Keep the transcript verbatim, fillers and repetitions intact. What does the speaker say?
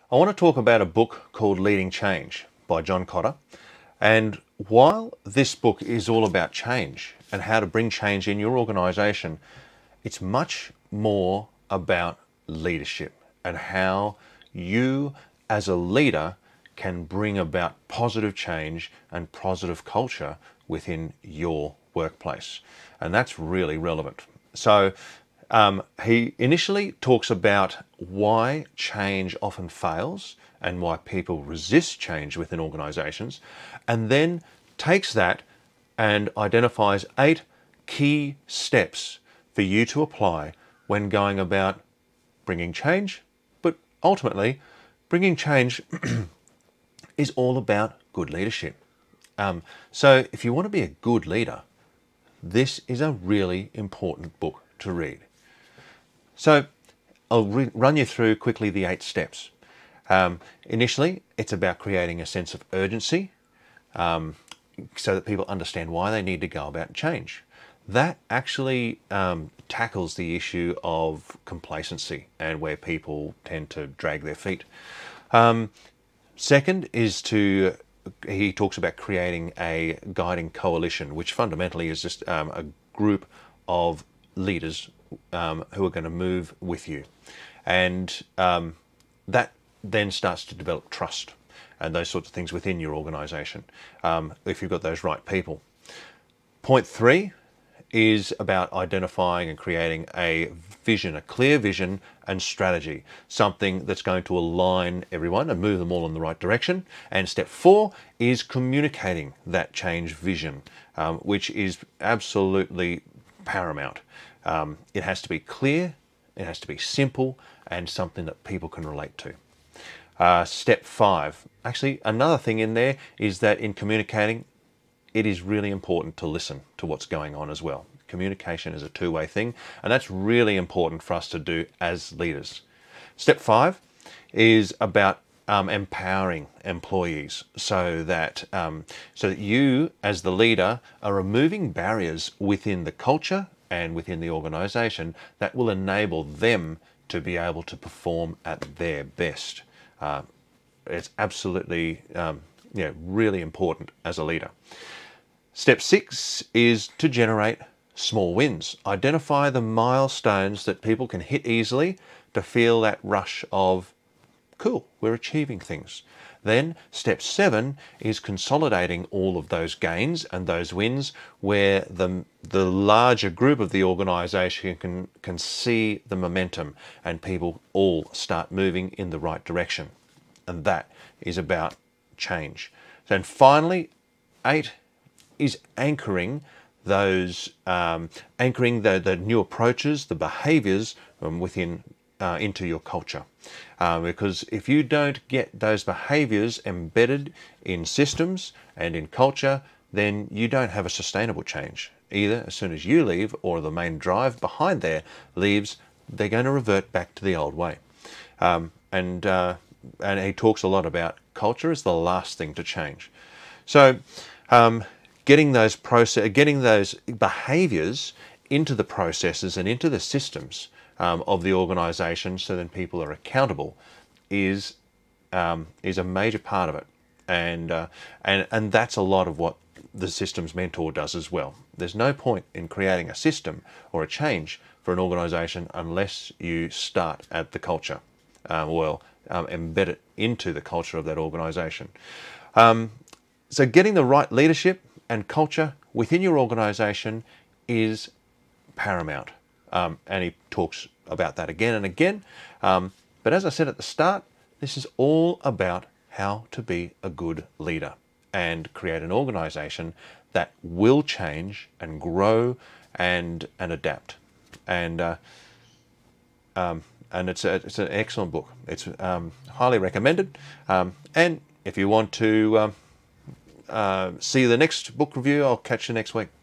I want to talk about a book called Leading Change by John Kotter. And while this book is all about change and how to bring change in your organisation, it's much more about leadership and how you as a leader can bring about positive change and positive culture within your workplace. And that's really relevant. So um, he initially talks about why change often fails and why people resist change within organisations, and then takes that and identifies eight key steps for you to apply when going about bringing change. But ultimately, bringing change is all about good leadership. Um, so if you want to be a good leader, this is a really important book to read. So I'll re run you through quickly the eight steps. Um, initially, it's about creating a sense of urgency um, so that people understand why they need to go about change. That actually um, tackles the issue of complacency and where people tend to drag their feet. Um, second is to, he talks about creating a guiding coalition, which fundamentally is just um, a group of leaders um, who are going to move with you. And um, that then starts to develop trust and those sorts of things within your organisation, um, if you've got those right people. Point three is about identifying and creating a vision, a clear vision and strategy, something that's going to align everyone and move them all in the right direction. And step four is communicating that change vision, um, which is absolutely paramount. Um, it has to be clear, it has to be simple, and something that people can relate to. Uh, step five, actually another thing in there is that in communicating, it is really important to listen to what's going on as well. Communication is a two-way thing, and that's really important for us to do as leaders. Step five is about um, empowering employees so that, um, so that you as the leader are removing barriers within the culture and within the organisation that will enable them to be able to perform at their best. Uh, it's absolutely um, you know, really important as a leader. Step six is to generate small wins. Identify the milestones that people can hit easily to feel that rush of, cool, we're achieving things. Then step seven is consolidating all of those gains and those wins where the, the larger group of the organisation can, can see the momentum and people all start moving in the right direction. And that is about change. And finally, eight is anchoring those, um, anchoring the, the new approaches, the behaviours um, within uh, into your culture. Uh, because if you don't get those behaviours embedded in systems and in culture, then you don't have a sustainable change. Either as soon as you leave or the main drive behind there leaves, they're going to revert back to the old way. Um, and, uh, and he talks a lot about culture is the last thing to change. So um, getting those process, getting those behaviours into the processes and into the systems um, of the organisation, so then people are accountable, is um, is a major part of it, and uh, and and that's a lot of what the systems mentor does as well. There's no point in creating a system or a change for an organisation unless you start at the culture, um, well, um, embed it into the culture of that organisation. Um, so getting the right leadership and culture within your organisation is paramount. Um, and he talks about that again and again. Um, but as I said at the start, this is all about how to be a good leader and create an organisation that will change and grow and, and adapt. And, uh, um, and it's, a, it's an excellent book. It's um, highly recommended. Um, and if you want to um, Uh, see the next book review, I'll catch you next week.